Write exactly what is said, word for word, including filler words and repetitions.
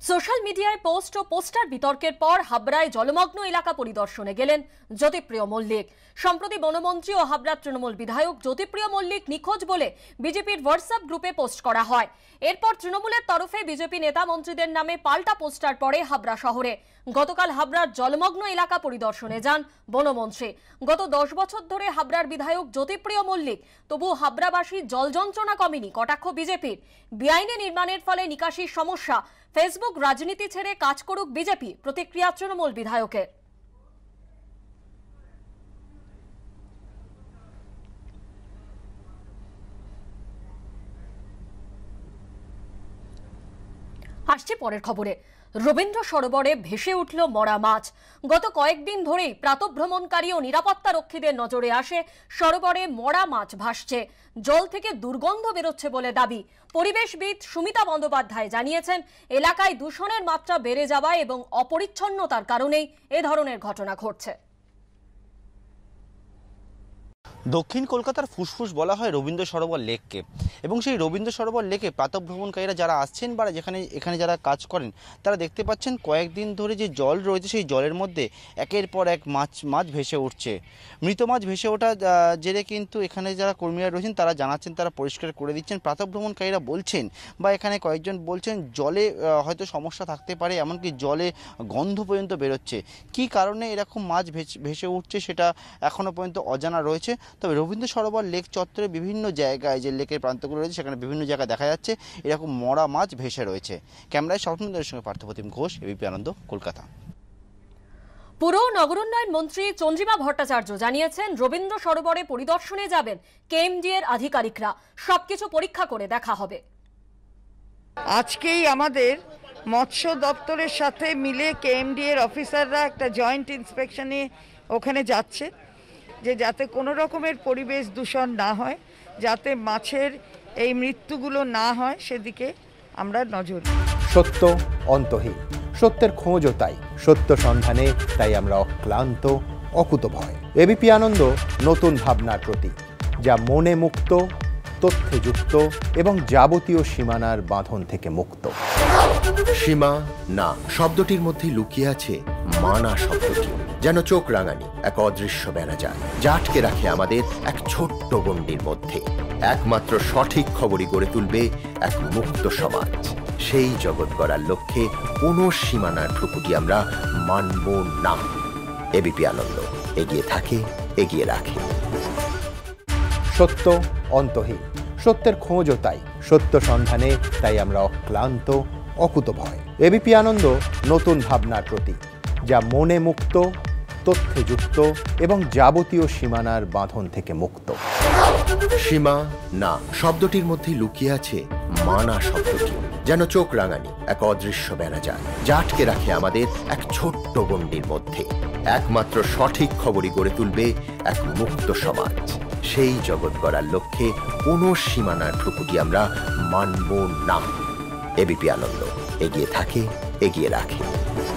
Social মিডিয়ায় post ও poster বিতর্কের পর হাবড়ায় জলমগ্ন এলাকা পরিদর্শনে গেলেন জ্যোতিপ্রিয় মল্লিক। সম্প্রতি বনমন্ত্রী ও হাবড়ার তৃণমূল বিধায়ক জ্যোতিপ্রিয় মল্লিক নিখোঁজ বলে বিজেপির হোয়াটসঅ্যাপ গ্রুপে পোস্ট করা হয়। এরপর তৃণমূলের তরফে বিজেপি নেতা মন্ত্রীদের নামে পাল্টা পোস্টার পড়ে হাবড়া শহরে। গতকাল হাবড়ার জলমগ্ন এলাকা পরিদর্শনে যান বনমন্ত্রী। গত দশ বছর ধরে হাবড়ার বিধায়ক জ্যোতিপ্রিয় মল্লিক, তবু হাবড়াবাসী জল যন্ত্রণা কমেনি কটাক্ষ বিজেপির। বেআইনি নির্মাণের ফলে নিকাশির সমস্যা, ফেসবুক রাজনীতি ছেড়ে কাজ করুক বিজেপি, প্রতিক্রিয়া তৃণমূল বিধায়কের। আসছে পরের খবরে। রবীন্দ্র সরোবরে ভেসে উঠল মরা মাছ। গত কয়েকদিন ধরেই প্রাতঃভ্রমণকারী ও নিরাপত্তা রক্ষীদের নজরে আসে সরোবরে মরা মাছ ভাসছে। জল থেকে দুর্গন্ধ বেরোচ্ছে বলে দাবি। পরিবেশবিদ সুমিতা বন্দ্যোপাধ্যায় জানিয়েছেন, এলাকায় দূষণের মাত্রা বেড়ে যাওয়ায় এবং অপরিচ্ছন্নতার কারণেই এ ধরনের ঘটনা ঘটছে। দক্ষিণ কলকাতার ফুসফুস বলা হয় রবীন্দ্র সরোবর লেককে, এবং সেই রবীন্দ্র সরোবর লেকে প্রাতঃভ্রমণকারীরা যারা আসছেন বা যেখানে এখানে যারা কাজ করেন তারা দেখতে পাচ্ছেন কয়েকদিন ধরে যে জল রয়েছে সেই জলের মধ্যে একের পর এক মাছ মাছ ভেসে উঠছে। মৃত মাছ ভেসে ওঠা জেরে কিন্তু এখানে যারা কর্মীরা রয়েছেন তারা জানাচ্ছেন, তারা পরিষ্কার করে দিচ্ছেন। প্রাতঃভ্রমণকারীরা বলছেন বা এখানে কয়েকজন বলছেন জলে হয়তো সমস্যা থাকতে পারে, এমনকি জলে গন্ধ পর্যন্ত বেরোচ্ছে। কী কারণে এরকম মাছ ভেসে উঠছে সেটা এখনও পর্যন্ত অজানা রয়েছে। তবে রবীন্দ্র সরোবর লেক চত্বরে বিভিন্ন জায়গায় যে লেকের প্রান্তগুলো রয়েছে সেখানে বিভিন্ন জায়গায় দেখা যাচ্ছে এরকম মরা মাছ ভেসে রয়েছে। ক্যামেরায় স্বপ্নদের সঙ্গে পার্থপ্রতিম ঘোষ, এবিপি আনন্দ, কলকাতা। পুর নগরোন্নয়ন মন্ত্রী চন্দ্রিমা ভট্টাচার্য জানিয়েছেন, রবীন্দ্র সরোবরে পরিদর্শনে যাবেন কেএমডি এর আধিকারিকরা, সবকিছু পরীক্ষা করে দেখা হবে। আজকেই আমাদের মৎস্য দপ্তরের সাথে মিলে কেএমডি এর অফিসাররা একটা জয়েন্ট ইন্সপেকশনে ওখানে যাচ্ছে, যে যাতে কোনো রকমের পরিবেশ দূষণ না হয়, যাতে মাছের এই মৃত্যুগুলো না হয়, সেদিকে আমরা নজর। সত্য অন্তহীন, সত্যের খোঁজও তাই, সত্য সন্ধানে তাই আমরা অক্লান্ত, অকুতভয়। এবিপি আনন্দ নতুন ভাবনার প্রতীক, যা মনে মুক্ত, তথ্যে যুক্ত এবং যাবতীয় সীমানার বাঁধন থেকে মুক্ত। সীমা না শব্দটির মধ্যে লুকিয়ে আছে মানা শব্দটি, যেন চোখ রাঙানি এক অদৃশ্য বেড়াজাল, যা আটকে রাখে আমাদের এক ছোট্ট গণ্ডির মধ্যে। একমাত্র সঠিক খবরই গড়ে তুলবে এক মুক্ত সমাজ। সেই জগৎ গড়ার লক্ষ্যে কোনো সীমানার ঠুকুটি আমরা মানব না। এবিপি আনন্দ এগিয়ে থাকে, এগিয়ে রাখে। সত্য অন্তহীন, সত্যের খোঁজও তাই, সত্য সন্ধানে তাই আমরা অক্লান্ত, অকুতভয়। এবিপি আনন্দ নতুন ভাবনার প্রতীক, যা মনে মুক্ত, তথ্যে যুক্ত এবং যাবতীয় সীমানার বাঁধন থেকে মুক্ত। সীমা না শব্দটির মধ্যে লুকিয়ে আছে মানা শব্দটি, যেন চোখ রাঙানি এক অদৃশ্য বেড়াজাল, যা আটকে রাখে আমাদের এক ছোট্ট গণ্ডির মধ্যে। একমাত্র সঠিক খবরই গড়ে তুলবে এক মুক্ত সমাজ। সেই জগৎ গড়ার লক্ষ্যে কোনো সীমানার ঠুকুটি আমরা মানব না। এবিপি আনন্দ এগিয়ে থাকে, এগিয়ে রাখে।